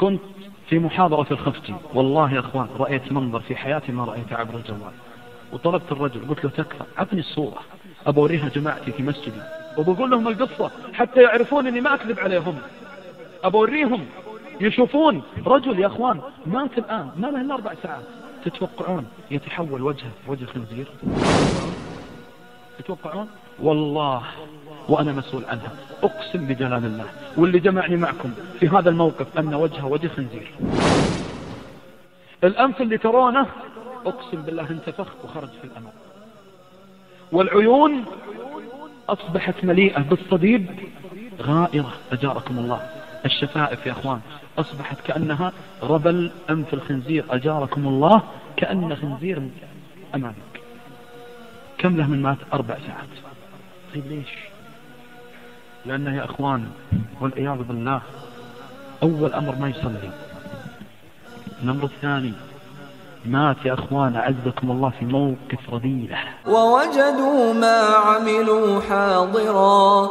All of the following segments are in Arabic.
كنت في محاضرة الخفتي، والله يا أخوان رأيت منظر في حياتي ما رأيته عبر الجوال. وطلبت الرجل قلت له تكفى عطني الصورة أبوريها جماعتي في مسجدي وبقول لهم القصة حتى يعرفون أني ما أكذب عليهم، أبوريهم يشوفون. رجل يا أخوان مات الآن ما له إلا 4 ساعات، تتوقعون يتحول وجهه وجه خنزير؟ تتوقعون؟ والله وأنا مسؤول عنها، أقسم بجلال الله واللي جمعني معكم في هذا الموقف أن وجهه وجه خنزير. الأنف اللي ترونه أقسم بالله انتفخ وخرج في الأمام، والعيون أصبحت مليئة بالصديد غائرة أجاركم الله. الشفائف يا أخوان أصبحت كأنها ربل أنف الخنزير أجاركم الله، كأن خنزير أمامك. كم له من مات؟ 4 ساعات. طيب ليش؟ لأنه يا أخوان والعياذ بالله أول أمر ما يصلي، الأمر الثاني مات يا أخوان أعزكم الله في موقف رذيلة. ووجدوا ما عملوا حاضرا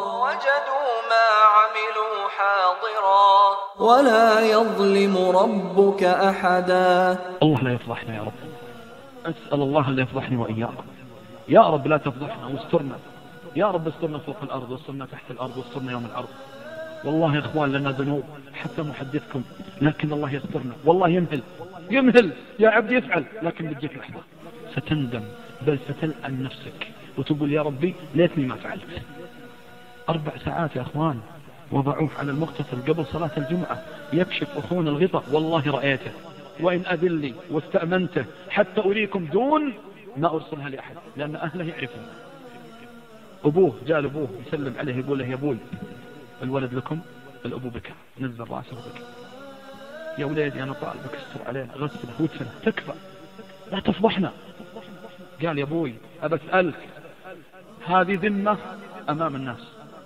ولا يظلم ربك أحدا. الله لا يفضحنا يا رب، أسأل الله لا يفضحني وإياكم يا رب. لا تفضحنا واسترنا يا رب، استرنا فوق الأرض واسترنا تحت الأرض واسترنا يوم العرض. والله يا إخوان لنا ذنوب حتى محدثكم، لكن الله يسترنا. والله يمهل يا عبد يفعل، لكن بتجيك لحظة ستندم بل ستلأم نفسك وتقول يا ربي ليتني ما فعلت. 4 ساعات يا أخوان وضعوه على المغتسل قبل صلاة الجمعة يكشف أخونا الغطاء، والله رأيته وإن أذلي واستأمنته حتى أريكم دون ما أرسلها لأحد، لأن أهله يعرفون. أبوه جاء لأبوه يسلم عليه يقول له يا أبوي الولد لكم، الأبو بكى نزل رأسه وبكى. يا وليدي أنا طالبك استر علينا غسله وادفنه، تكفى لا تفضحنا. قال يا أبوي أبى أسألك، هذه ذمة أمام الناس،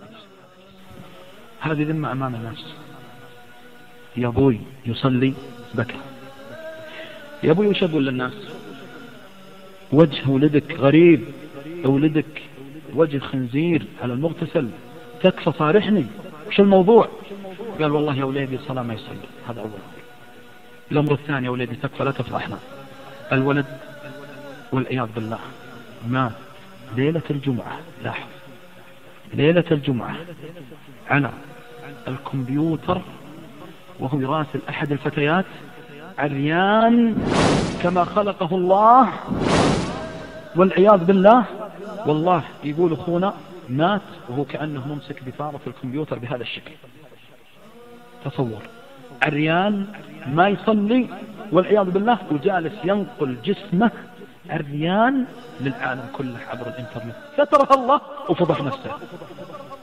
هذه ذمة أمام الناس. يا أبوي يصلي بكى. يا أبوي وش أقول للناس؟ وجه ولدك غريب، ولدك وجه خنزير على المغتسل، تكفى صارحني وش الموضوع؟ قال والله يا وليدي الصلاة ما يصلي. هذا أول أمر. الأمر الثاني يا وليدي تكفى لا تفضحنا. الولد والعياذ بالله مات ليلة الجمعة، لاحظ ليلة الجمعة على الكمبيوتر وهو يراسل أحد الفتيات عريان كما خلقه الله والعياذ بالله. والله يقول أخونا مات وهو كأنه ممسك بفارة الكمبيوتر بهذا الشكل. تصور عريان ما يصلي والعياذ بالله وجالس ينقل جسمه عريان للعالم كله عبر الانترنت. سترها الله وفضح نفسه.